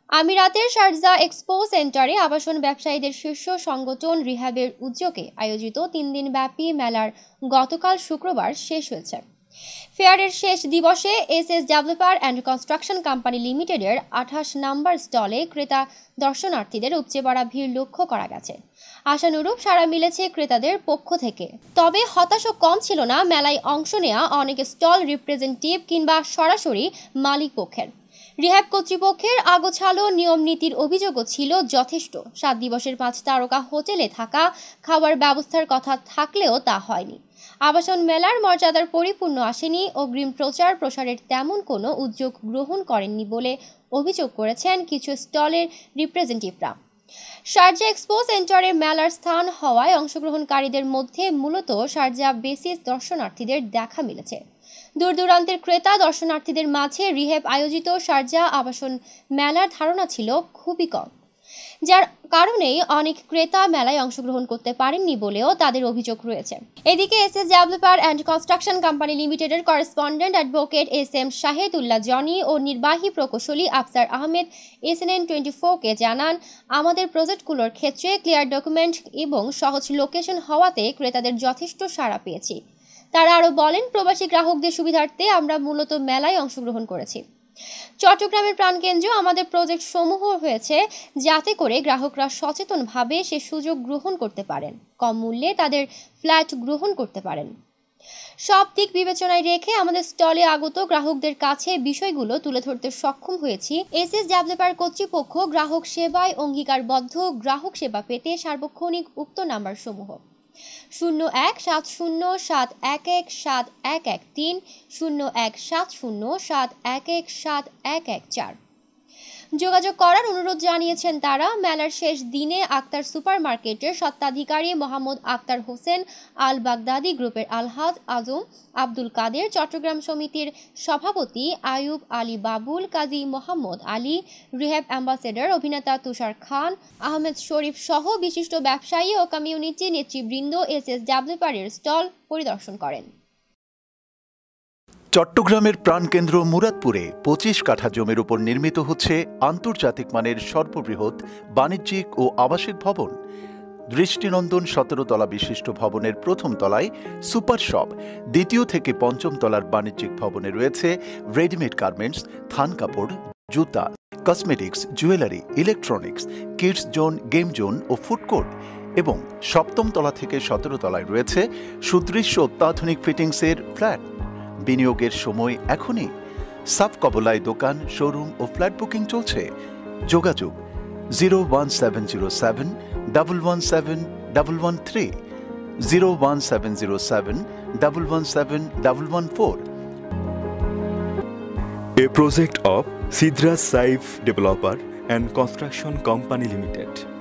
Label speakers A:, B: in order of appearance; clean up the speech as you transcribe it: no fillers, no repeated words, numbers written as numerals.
A: আমিরাতের Sharjah expo সেন্টারে আবাসন ব্যবসায়ীদের শীর্ষ সংগঠন রিহ্যাবের উদ্যোগে আয়োজিত 3 দিনব্যাপী মেলার গতকাল শুক্রবার শেষ হয়েছে। ফেয়ারের শেষ দিবসে SS developer and construction company লিমিটেডের 28 নম্বর স্টলে ক্রেতা দর্শনার্থীদের উপচে পড়া ভিড় লক্ষ্য করা গেছে। আশানুরূপ সাড়া মিলেছে ক্রেতাদের পক্ষ থেকে। তবে হতাশা কম ছিল না মেলায় অংশ নেওয়া অনেক স্টল রিপ্রেজেন্টেটিভ কিংবা সরাসরি মালিক পক্ষের। রিহ্যাব কর্তৃপক্ষের আগোছালো নিয়ম নীতির অভিযোগও ছিল যথেষ্ট। 7 দিবসের 5 তারকা হোটেলে থাকা খাওয়ার ব্যবস্থার কথা থাকলেও তা হয়নি। আবাসন মেলার মর্যাদার পরিপূর্ণ আসেনি, অগ্রিম প্রচার প্রসারের তেমন কোনো উদ্যোগ গ্রহণ করেননি বলে অভিযোগ করেছেন কিছু স্টলের রিপ্রেজেন্টেটিভরা। শারজা এক্সপো সেন্টারে মেলার স্থান হওয়ায় অংশগ্রহণকারীদের মধ্যে মূলত শারজা বেসিস দর্শনার্থীদের দেখা মিলেছে। দূর দূরান্তের ক্রেতা দর্শনার্থীদের মাঝে রিহ্যাব আয়োজিত শারজা আবাসন মেলার ধারণা ছিল খুবই কম, যার কারণেই অনেক ক্রেতা মেলায় অংশগ্রহণ করতে পারেননি বলেও তাদের অভিযোগ রয়েছে। এদিকে SS developer and construction company লিমিটেডের correspondent advocate SM Shahedullah Jony ও নির্বাহী প্রকৌশলী আফসার আহমেদ এসএনএন 24-কে জানান, আমাদের প্রজেক্টগুলোর ক্ষেত্রে ক্লিয়ার ডকুমেন্ট এবং সহজ লোকেশন হওয়াতে ক্রেতাদের যথেষ্ট সাড়া পেয়েছি। তারা আরও বলেন, প্রবাসী গ্রাহকদের সুবিধার্থে আমরা মূলত মেলায় অংশগ্রহণ করেছি। চট্টগ্রামের প্রাণকেন্দ্র আমাদের প্রজেক্ট সমূহ হয়েছে যাতে করে গ্রাহকরা সচেতনভাবে সে সুযোগ গ্রহণ করতে পারেন, কম মূল্যে তাদের ফ্ল্যাট গ্রহণ করতে পারেন। সব দিক বিবেচনায় রেখে আমাদের স্টলে আগত গ্রাহকদের কাছে বিষয়গুলো তুলে ধরতে সক্ষম হয়েছি। এসএস ডেভেলপার কর্তৃপক্ষ গ্রাহক সেবায় অঙ্গীকারবদ্ধ। গ্রাহক সেবা পেতে সার্বক্ষণিক উক্ত নাম্বারসমূহ 017071171113, 017071171114 যোগাযোগ করার অনুরোধ জানিয়েছেন তারা। মেলার শেষ দিনে আক্তার সুপার মার্কেটের স্বত্বাধিকারী মোহাম্মদ আক্তার হোসেন, আল বাগদাদি গ্রুপের আলহাজ আজম আব্দুল কাদের, চট্টগ্রাম সমিতির সভাপতি আয়ুব আলী বাবুল, কাজী মোহাম্মদ আলী, রিহ্যাব অ্যাম্বাসেডর অভিনেতা তুষার খান, আহমেদ শরীফ সহ বিশিষ্ট ব্যবসায়ী ও কমিউনিটি নেতৃবৃন্দ এসএস ডেভেলপারের স্টল পরিদর্শন করেন।
B: চট্টগ্রামের প্রাণকেন্দ্র মুরাদপুরে 25 কাঠা জমির উপর নির্মিত হচ্ছে আন্তর্জাতিক মানের সর্ববৃহৎ বাণিজ্যিক ও আবাসিক ভবন। দৃষ্টিনন্দন 17 তলা বিশিষ্ট ভবনের প্রথম তলায় সুপার শপ, দ্বিতীয় থেকে পঞ্চম তলার বাণিজ্যিক ভবনে রয়েছে রেডিমেড গার্মেন্টস, থান কাপড়, জুতা, cosmetics, jewellery, electronics, kids zone, game zone ও ফুড কোর্ট এবং সপ্তম তলা থেকে 17 তলায় রয়েছে সুদৃশ্য অত্যাধুনিক ফিটিংসের ফ্ল্যাট। বিনিয়োগের সময় এখনই। সাফ কবলায় দোকান, শোরুম ও ফ্ল্যাট বুকিং চলছে। যোগাযোগ 01707 117 113, 01707 117 114.
C: A project of Sidra Saif Developer and Construction Company Limited.